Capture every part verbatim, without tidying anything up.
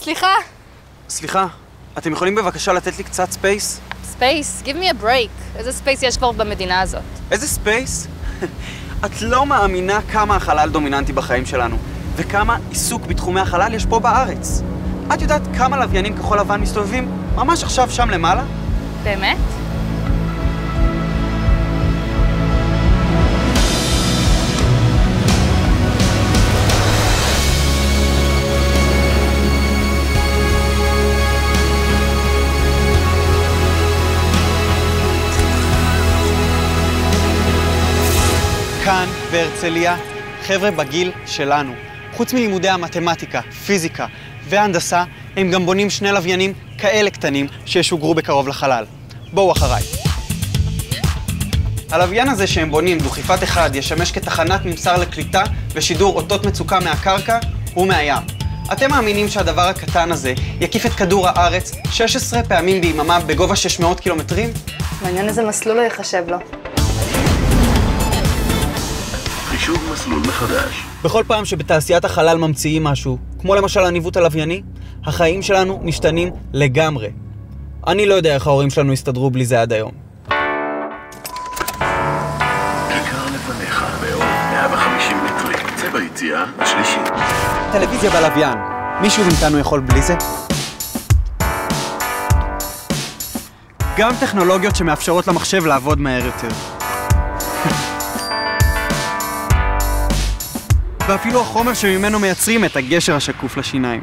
סליחה. סליחה, אתם יכולים בבקשה לתת לי קצת ספייס? ספייס? Give me a break. איזה ספייס יש כבר במדינה הזאת? איזה ספייס? את לא מאמינה כמה החלל דומיננטי בחיים שלנו, וכמה עיסוק בתחומי החלל יש פה בארץ. את יודעת כמה לוויינים כחול לבן מסתובבים ממש עכשיו שם למעלה? באמת? כאן, בהרצליה, חבר'ה בגיל שלנו. חוץ מלימודי המתמטיקה, פיזיקה והנדסה, הם גם בונים שני לוויינים כאלה קטנים שישוגרו בקרוב לחלל. בואו אחריי. הלוויין הזה שהם בונים, דוכיפת אחד, ישמש כתחנת ממסר לקליטה ושידור אותות מצוקה מהקרקע ומהים. אתם מאמינים שהדבר הקטן הזה יקיף את כדור הארץ שש עשרה פעמים ביממה בגובה שש מאות קילומטרים? מעניין איזה מסלול לא יחשב לו. חישוב מסלול מחדש. בכל פעם שבתעשיית החלל ממציאים משהו, כמו למשל הניווט הלווייני, החיים שלנו משתנים לגמרי. אני לא יודע איך ההורים שלנו הסתדרו בלי זה עד היום. עיקר לפניך בעוד מאה וחמישים מטרים. צבע יציאה השלישי. טלוויזיה בלוויין. מישהו מאיתנו יכול בלי זה? גם טכנולוגיות שמאפשרות למחשב לעבוד מהר יותר. ואפילו החומר שממנו מייצרים את הגשר השקוף לשיניים.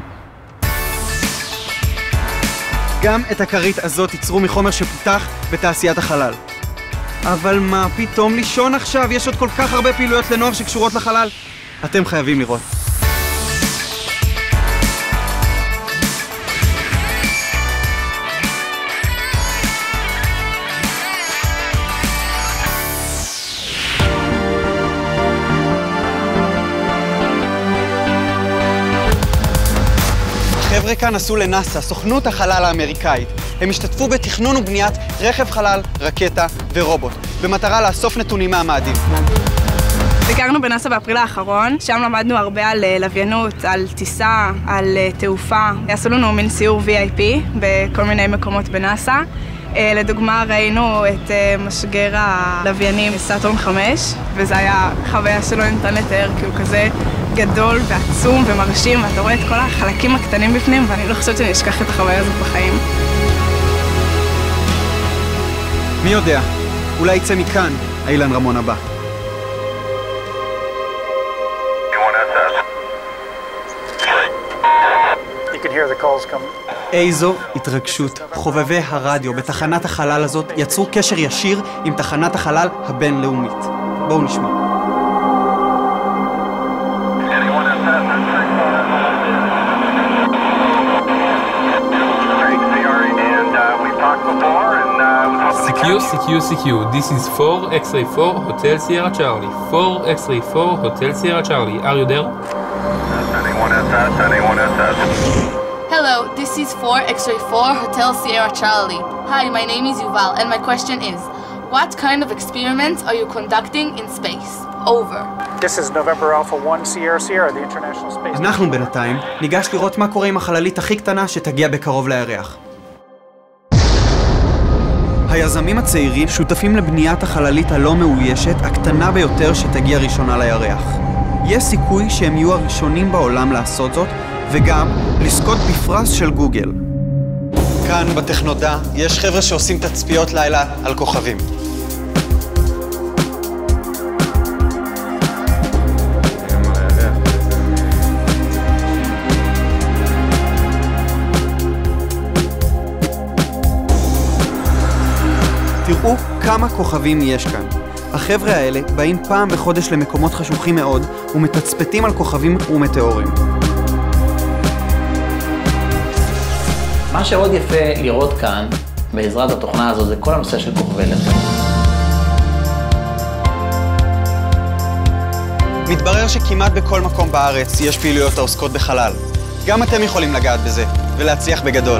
גם את הכרית הזאת ייצרו מחומר שפותח בתעשיית החלל. אבל מה, פתאום לישון עכשיו? יש עוד כל כך הרבה פעילויות לנוער שקשורות לחלל. אתם חייבים לראות. החבר'ה כאן עשו לנאסא, סוכנות החלל האמריקאית. הם השתתפו בתכנון ובניית רכב חלל, רקטה ורובוט, במטרה לאסוף נתונים מהמאדים. ביקרנו בנאסא באפריל האחרון, שם למדנו הרבה על לוויינות, על טיסה, על תעופה. עשו לנו מין סיור וי איי פי בכל מיני מקומות בנאסא. לדוגמה, ראינו את משגר הלוויינים סאטורן חמש, וזה היה חוויה שלא ניתן לתאר, כי הוא כזה גדול ועצום ומרשים, ואתה רואה את כל החלקים הקטנים בפנים, ואני לא חושבת שאני אשכח את החוויה הזאת בחיים. מי יודע, אולי יצא מכאן אילן רמון הבא. איזו התרגשות. חובבי הרדיו בתחנת החלל הזאת יצרו קשר ישיר עם תחנת החלל הבינלאומית. בואו נשמע. C Q, C Q, C Q. This is four X-ray four Hotel Sierra Charlie. four X-ray four Hotel Sierra Charlie. Are you there? Hello, this is four X-ray four Hotel Sierra Charlie. Hi, my name is Yuval, and my question is, what kind of experiments are you conducting in space? Over. This is November Alpha one Sierra Sierra, the International Space. אנחנו בינתיים ניגש לראות מה קורה עם החללית הכי קטנה שתגיע בקרוב לירח. היזמים הצעירים שותפים לבניית החללית הלא מאוישת, הקטנה ביותר שתגיע ראשונה לירח. יש סיכוי שהם יהיו הראשונים בעולם לעשות זאת, וגם לזכות בפרס של גוגל. כאן בטכנודע יש חבר'ה שעושים תצפיות לילה על כוכבים. תראו כמה כוכבים יש כאן. החבר'ה האלה באים פעם בחודש למקומות חשוכים מאוד ומתצפתים על כוכבים ומטאורים. מה שעוד יפה לראות כאן, בעזרת התוכנה הזו, זה כל הנושא של כוכבי לכת. מתברר שכמעט בכל מקום בארץ יש פעילויות העוסקות בחלל. גם אתם יכולים לגעת בזה, ולהצליח בגדול.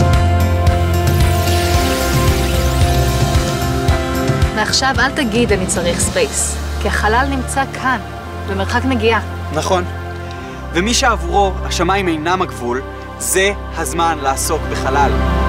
מעכשיו אל תגיד אני צריך ספייס, כי החלל נמצא כאן, במרחק נגיעה. נכון. ומי שעבורו השמיים אינם הגבול, זה הזמן לעסוק בחלל.